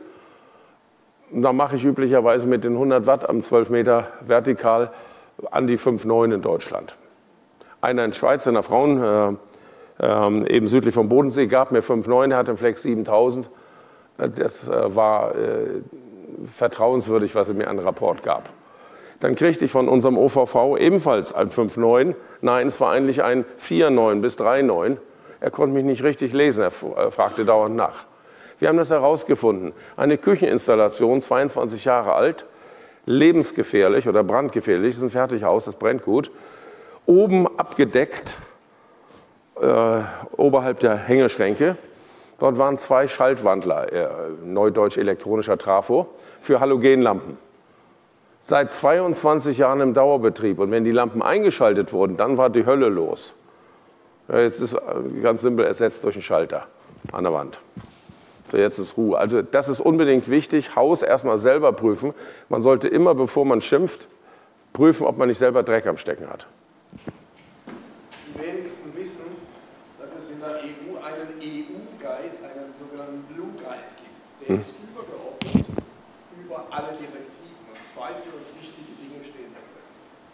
da mache ich üblicherweise mit den hundert Watt am zwölf Meter vertikal an die fünf Komma neun in Deutschland. Einer in Schweiz, einer Frauen, äh, äh, eben südlich vom Bodensee, gab mir fünf Komma neun, der hatte einen Flex siebentausend. Das äh, war äh, vertrauenswürdig, was er mir an Rapport gab. Dann kriegte ich von unserem O V V ebenfalls ein fünf Komma neun. Nein, es war eigentlich ein vier Komma neun bis drei Komma neun. Er konnte mich nicht richtig lesen, er fragte dauernd nach. Wir haben das herausgefunden. Eine Kücheninstallation, zweiundzwanzig Jahre alt, lebensgefährlich oder brandgefährlich, das ist ein Fertighaus, das brennt gut. Oben abgedeckt, äh, oberhalb der Hängeschränke. Dort waren zwei Schaltwandler, äh, neudeutsch elektronischer Trafo, für Halogenlampen. Seit zweiundzwanzig Jahren im Dauerbetrieb. Und wenn die Lampen eingeschaltet wurden, dann war die Hölle los. Ja, jetzt ist ganz simpel ersetzt durch einen Schalter an der Wand. So, jetzt ist Ruhe. Also das ist unbedingt wichtig. Haus erstmal selber prüfen. Man sollte immer, bevor man schimpft, prüfen, ob man nicht selber Dreck am Stecken hat. Die wenigsten wissen, dass es in der E U einen E U-Guide, einen sogenannten Blue Guide gibt. Der hm. ist übergeordnet über alle Direktiven und zwei für uns wichtige Dinge stehen da drin.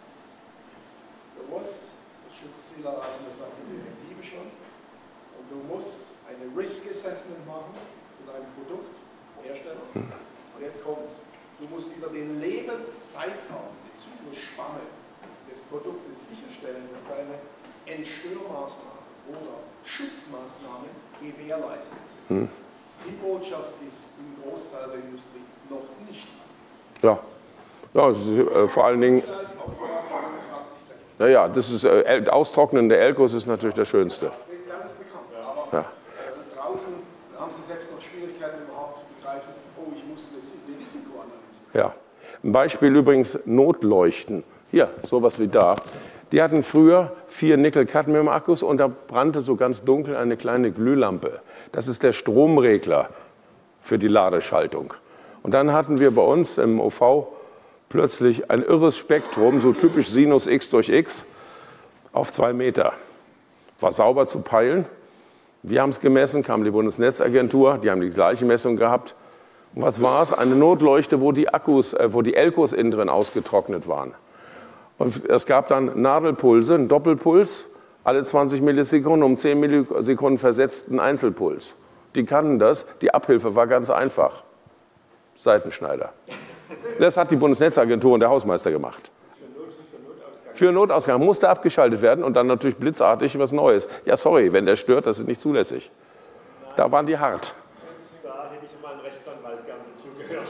Du musst, das Schutzzieleraten, das sagt die Direktive schon, und du musst eine Risk Assessment machen für dein Produkt, Hersteller. Hm. Und jetzt kommt's. Du musst über den Lebenszeitraum, die Zyklusspanne des Produktes sicherstellen, dass deine Entstörmaßnahmen oder Schutzmaßnahmen gewährleistet sind. Hm. Die Botschaft ist im Großteil der Industrie noch nicht. Ja, ja das ist, äh, vor allen Dingen. Naja, das ist äh, Austrocknen der Elkos ist natürlich das Schönste. Das ist alles bekannt, aber ja. äh, draußen haben Sie selbst noch Schwierigkeiten überhaupt zu begreifen, oh, ich muss eine Risikoanalyse. Ja, ein Beispiel übrigens Notleuchten. Hier, sowas wie da. Die hatten früher vier Nickel-Cadmium-Akkus und da brannte so ganz dunkel eine kleine Glühlampe. Das ist der Stromregler für die Ladeschaltung. Und dann hatten wir bei uns im O V plötzlich ein irres Spektrum, so typisch Sinus x durch x, auf zwei Meter. War sauber zu peilen. Wir haben es gemessen, kam die Bundesnetzagentur, die haben die gleiche Messung gehabt. Und was war es? Eine Notleuchte, wo die Akkus, äh, wo die Elkos innen drin ausgetrocknet waren. Und es gab dann Nadelpulse, einen Doppelpuls, alle zwanzig Millisekunden, um zehn Millisekunden versetzten Einzelpuls. Die kannten das, die Abhilfe war ganz einfach. Seitenschneider. Das hat die Bundesnetzagentur und der Hausmeister gemacht. Für Notausgang musste abgeschaltet werden und dann natürlich blitzartig was Neues. Ja, sorry, wenn der stört, das ist nicht zulässig. Da waren die hart. Da hätte ich mal einen Rechtsanwalt gerne dazugehört.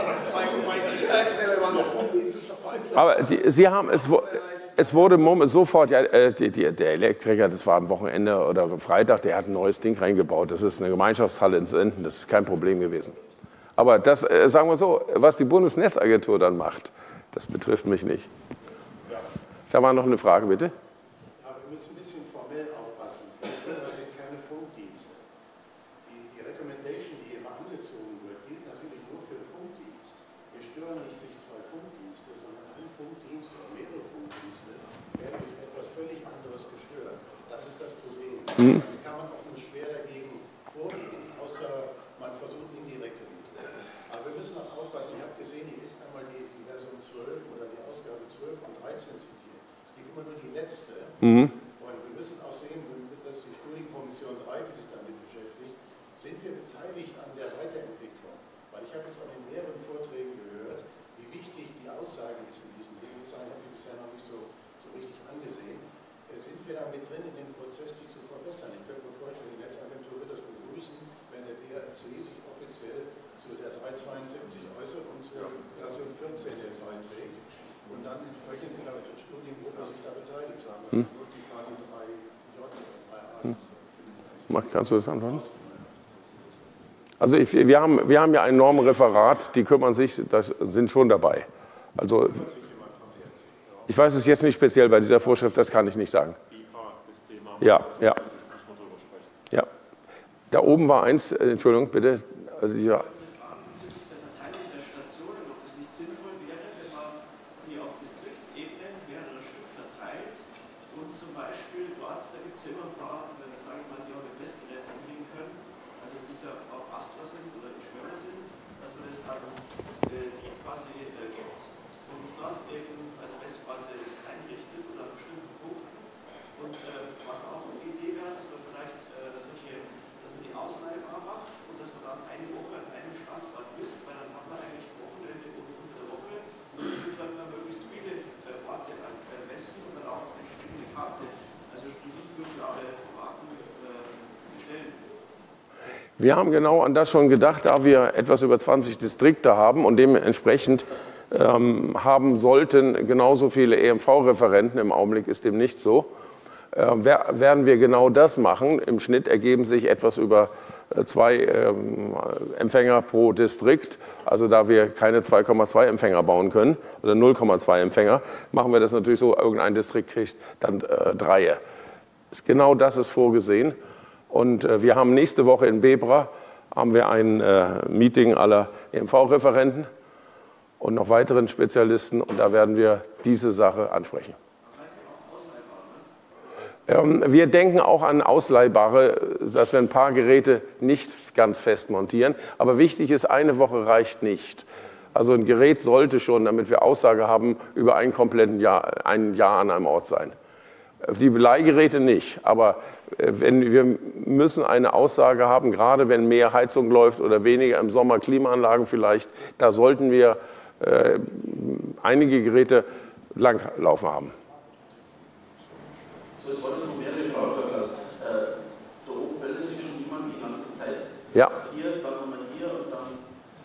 Aber die, Sie haben, es, es wurde sofort, ja, die, die, der Elektriker, das war am Wochenende oder am Freitag, der hat ein neues Ding reingebaut. Das ist eine Gemeinschaftshalle in Senden, das ist kein Problem gewesen. Aber das, äh, sagen wir so, was die Bundesnetzagentur dann macht, das betrifft mich nicht. Ja. Da war noch eine Frage, bitte. Ja, wir müssen ein bisschen formell aufpassen. Das sind keine Funkdienste. Die, die Recommendation, die immer angezogen wird, gilt natürlich nur für den Funkdienst. Wir stören nicht sich zwei Funkdienste, sondern ein Funkdienst oder mehrere Funkdienste werden durch etwas völlig anderes gestört. Das ist das Problem. Mhm. Dann kann man auch nur schwer dagegen vorgehen, außer man versucht indirekte Methoden. Aber wir müssen auch aufpassen. Ich habe gesehen, hier ist einmal die, die Version zwölf oder die Ausgabe zwölf und dreizehn zitiert. Es gibt immer nur die letzte. Mhm. Und wir müssen auch sehen, dass die Studienkommission drei, die sich damit beschäftigt, sind wir beteiligt an der Weiterentwicklung. Weil ich habe jetzt auch in mehreren Vorträgen gehört, wie wichtig die Aussage ist in diesem Ding. Ich habe die bisher noch nicht so, so richtig angesehen. Sind wir da mit drin in dem Prozess, die zu verbessern? Ich könnte mir vorstellen, die Netzagentur wird das begrüßen, wenn der B A C sich offiziell zu der dreihundertzweiundsiebzig äußert und zur Version vierzehn jetzt einträgt und dann entsprechend in der Studiengruppe sich da beteiligt haben. Hm. Hm. Kannst du das antworten? Also ich, wir, haben, wir haben ja ein Normreferat, die kümmern sich, das sind schon dabei. Also ich weiß es jetzt nicht speziell bei dieser Vorschrift, das kann ich nicht sagen. Ja, ja. Ja. Da oben war eins, Entschuldigung, bitte. Ja. Wir haben genau an das schon gedacht, da wir etwas über zwanzig Distrikte haben und dementsprechend ähm, haben sollten genauso viele E M V-Referenten, im Augenblick ist dem nicht so, äh, werden wir genau das machen. Im Schnitt ergeben sich etwas über äh, zwei ähm, Empfänger pro Distrikt. Also da wir keine zwei Komma zwei Empfänger bauen können oder null Komma zwei Empfänger, machen wir das natürlich so, irgendein Distrikt kriegt dann äh, drei. Genau das ist vorgesehen. Und äh, wir haben nächste Woche in Bebra haben wir ein äh, Meeting aller E M V-Referenten und noch weiteren Spezialisten und da werden wir diese Sache ansprechen. Ähm, wir denken auch an ausleihbare, dass wir ein paar Geräte nicht ganz fest montieren. Aber wichtig ist, eine Woche reicht nicht. Also ein Gerät sollte schon, damit wir Aussage haben, über ein komplettes Jahr, ein Jahr an einem Ort sein. Die Leihgeräte nicht, aber wenn, wir müssen eine Aussage haben, gerade wenn mehr Heizung läuft oder weniger im Sommer Klimaanlagen vielleicht, da sollten wir äh, einige Geräte langlaufen haben. So, jetzt war das so mehrere Fragen, Klaus. Äh, da oben meldet sich schon jemand die ganze Zeit. Ja. Hier, dann haben wir hier und dann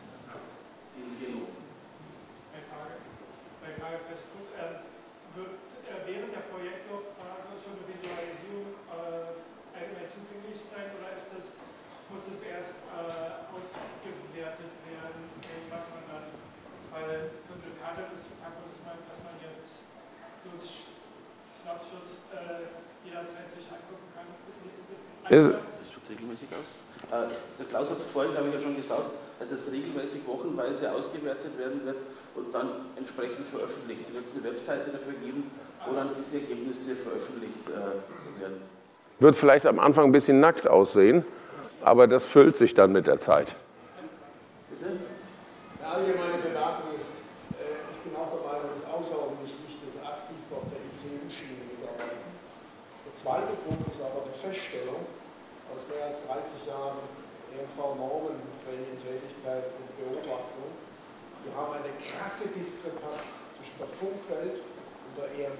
den hier oben. Eine Frage, meine Frage ist recht kurz. Äh, wird äh, während der Projektlaufphase schon eine Visualisierung äh, allgemein zugänglich sein oder ist das, muss das erst äh, ausgewertet werden, was man dann, weil so eine Karte ist zu packen, dass man, dass man jetzt durch Schnappschuss äh, jederzeit sich angucken kann? Ist, ist das Ist, das wird regelmäßig aus. Äh, der Klaus hat es vorhin, glaube ich, ja schon gesagt, dass es regelmäßig wochenweise ausgewertet werden wird und dann entsprechend veröffentlicht. Da wird es eine Webseite dafür geben, wo dann diese Ergebnisse veröffentlicht äh, werden. wird vielleicht am Anfang ein bisschen nackt aussehen, aber das füllt sich dann mit der Zeit. Bitte? Eine allgemeine Bemerkung ist, äh, ich bin auch der Meinung, es ist außerordentlich wichtig, aktiv auf der I T U-Schiene mitarbeiten. Der zweite Punkt ist aber die Feststellung, aus mehr als dreißig Jahren E M V-Normen, Tätigkeit und Beobachtung, wir haben eine krasse Diskrepanz zwischen der Funkwelt und der E M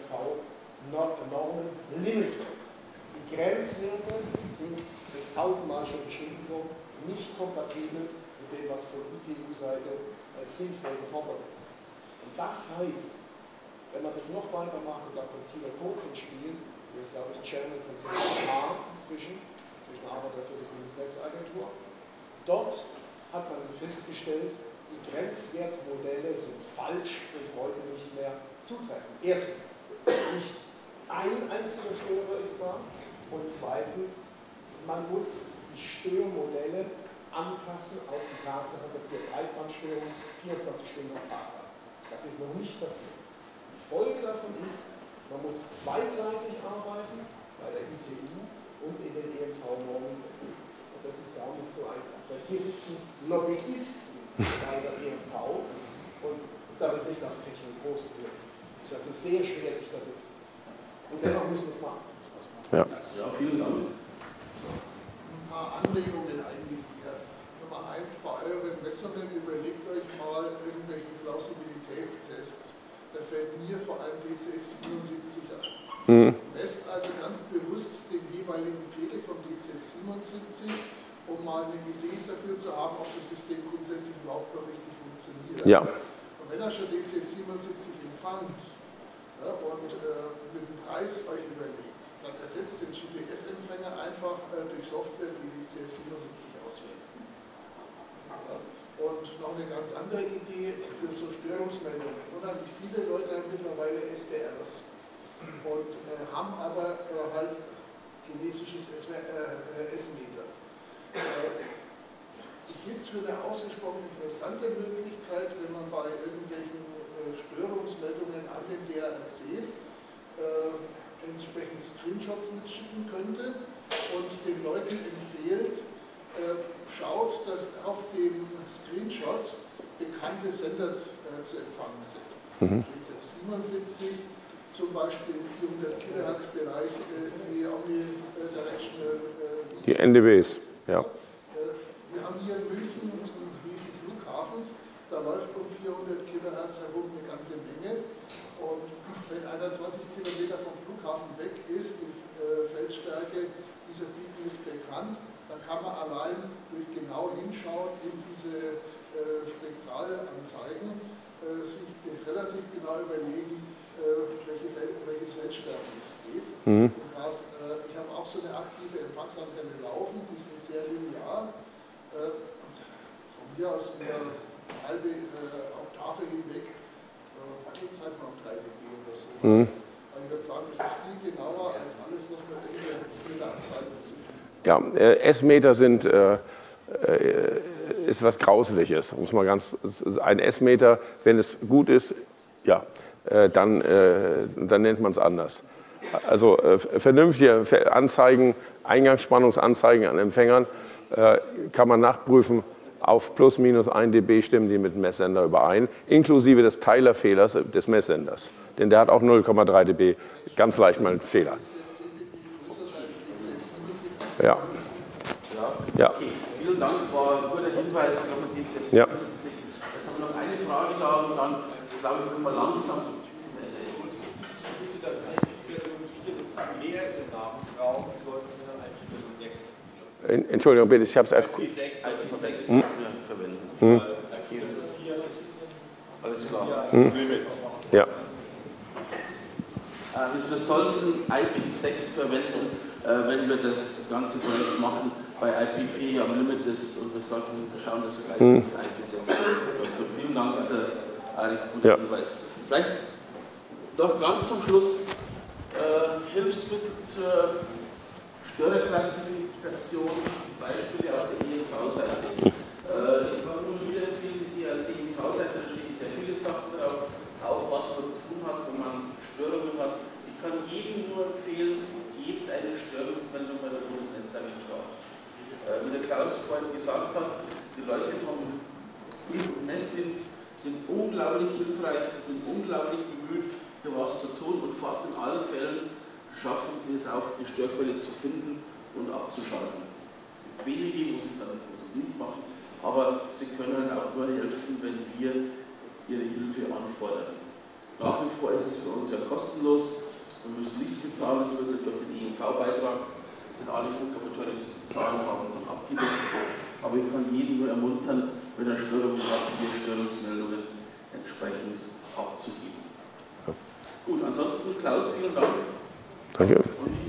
V-Normen-Limitwelt. Die Grenzwerte sind, das tausendmal schon beschrieben worden, nicht kompatibel mit dem, was von I T U-Seite als sinnvoll gefordert ist. Und das heißt, wenn man das noch weiter macht, und da kommt Tilo Kurz ins Spiel, der ist, glaube ich, Chairman von C C H inzwischen, zwischen Arbeiter für die Bundesnetzagentur, dort hat man festgestellt, die Grenzwertmodelle sind falsch und heute nicht mehr zutreffend. Erstens, nicht ein einziger Störer ist da und zweitens, man muss die Störmodelle anpassen auf die Tatsache, dass die Breitbandstörung vierundzwanzig Stunden am Tag hat. Das ist noch nicht passiert. Die Folge davon ist, man muss zweigleisig arbeiten bei der I T U und in den E M V-Normen. Und das ist gar nicht so einfach. Weil hier sitzen Lobbyisten bei der E M V und da wird nicht auf Technik groß gehört. Es ist also sehr schwer, sich da durchzusetzen. Und dennoch müssen wir es machen. Ja. Ja, vielen Dank. Ein paar Anregungen eigentlich hier. Nummer eins, bei euren Messungen überlegt euch mal irgendwelche Plausibilitätstests. Da fällt mir vor allem D C F siebenundsiebzig ein. Mhm. Messt also ganz bewusst den jeweiligen Pegel vom D C F siebenundsiebzig, um mal eine Idee dafür zu haben, ob das System grundsätzlich überhaupt noch richtig funktioniert. Ja. Und wenn ihr schon D C F siebenundsiebzig empfangt ja, und äh, mit dem Preis euch überlegt, dann ersetzt den G P S-Empfänger einfach äh, durch Software, die D C F siebenundsiebzig auswählt. Ja. Und noch eine ganz andere Idee für so Störungsmeldungen. Unheimlich viele Leute haben mittlerweile S D Rs und äh, haben aber äh, halt chinesisches S-Meter. Äh, ich hielt es für eine ausgesprochen interessante Möglichkeit, wenn man bei irgendwelchen äh, Störungsmeldungen an den D R C äh, entsprechend Screenshots mitschicken könnte und den Leuten empfiehlt, äh, schaut, dass auf dem Screenshot bekannte Sender äh, zu empfangen sind. Mhm. D C F siebenundsiebzig, zum Beispiel im vierhundert Kilohertz Bereich, äh, die Omnidirectional äh, die N D Bs, ja. Äh, wir haben hier in München einen riesen Flughafen, da läuft um vierhundert Kilohertz herum eine ganze Menge. Und wenn einer zwanzig Kilometer vom Flughafen weg ist, die äh, Feldstärke dieser Bieten ist bekannt, dann kann man allein durch genau hinschauen in diese äh, Spektralanzeigen äh, sich relativ genau überlegen, äh, welche Welt, welches Feldstärke es geht. Mhm. Und grad, äh, ich habe auch so eine aktive Empfangsantenne laufen, die sind sehr linear. Äh, von mir aus eine halbe äh, Oktave hinweg wackelt es halt mal um drei dB oder so. Mhm. Aber ich würde sagen, das ist viel genauer als alles, was man irgendeine S-Meter-Anzeigen besucht. Ja, äh, S-Meter sind äh, äh, ist was Grausliches. Muss man ganz, ein S-Meter, wenn es gut ist, ja, äh, dann, äh, dann nennt man es anders. Also äh, vernünftige Anzeigen, Eingangsspannungsanzeigen an Empfängern äh, kann man nachprüfen. Auf plus minus ein dB stimmen die mit dem Messsender überein, inklusive des Teilerfehlers des Messsenders. Denn der hat auch null Komma drei dB, ganz leicht mal einen Fehler. Ja. Ja. Ja. Okay. Vielen Dank, war ein guter Hinweis auf den D C F siebenundsiebzig. Jetzt haben wir noch eine Frage. Frage da und dann, glaube ich, können wir langsam. Das I P vier und vier mehr ist im Namensraum, die sollten wir dann I P vier und sechs benutzen. Entschuldigung, bitte, ich habe es erst. I P sechs Hm? verwenden. Hm? I P vier ist Alles klar. Hm? Ja. Wir sollten I P sechs verwenden, wenn wir das ganze Projekt machen, weil I P vier ja am Limit ist und wir sollten schauen, dass wir gleich hm. I P sechs verwenden. Vielen Dank, das ist eigentlich ein guter ja. Hinweis. Vielleicht doch ganz zum Schluss äh, Hilfsmittel zur Störerklassifikation, Beispiele auf der E M V-Seite. Äh, ich kann nur wieder empfehlen, die als E M V-Seite, da stehen sehr viele Sachen drauf, auch was man zu tun hat, wenn man Störungen hat. Ich kann jedem nur empfehlen, gebt eine Störungsmeldung bei der Bundesnetzagentur. Äh, wie der Klaus vorhin gesagt hat, die Leute vom Messdienst sind unglaublich hilfreich, sie sind unglaublich bemüht, hier was zu tun und fast in allen Fällen schaffen sie es auch, die Störquelle zu finden und abzuschalten. Es gibt wenige, wo sie es dann nicht machen, aber sie können auch nur helfen, wenn wir ihre Hilfe anfordern. Nach wie vor ist es für uns ja kostenlos, wir müssen nichts bezahlen, es wird durch den E M V-Beitrag, den alle Funkapoteure zu bezahlen haben, dann abgegeben. Aber ich kann jeden nur ermuntern, wenn er Störungen hat, die Störungsmeldungen entsprechend abzugeben. Ja. Gut, ansonsten Klaus, vielen Dank. Danke.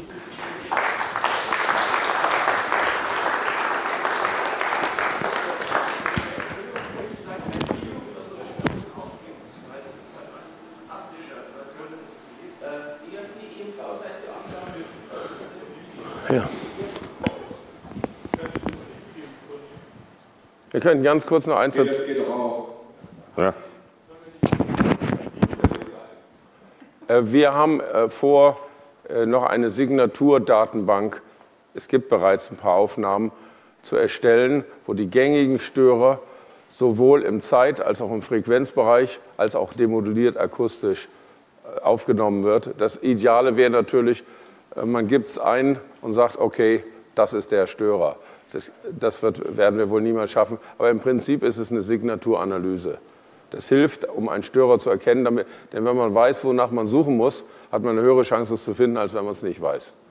Ja. Wir können ganz kurz noch eins dazu. Das geht doch auch. Ja. Wir haben vor, noch eine Signaturdatenbank, es gibt bereits ein paar Aufnahmen, zu erstellen, wo die gängigen Störer sowohl im Zeit- als auch im Frequenzbereich, als auch demoduliert akustisch aufgenommen wird. Das Ideale wäre natürlich, man gibt es ein und sagt, okay, das ist der Störer. Das, das wird, werden wir wohl niemals schaffen. Aber im Prinzip ist es eine Signaturanalyse. Das hilft, um einen Störer zu erkennen. Damit, denn wenn man weiß, wonach man suchen muss, hat man eine höhere Chance, es zu finden, als wenn man es nicht weiß.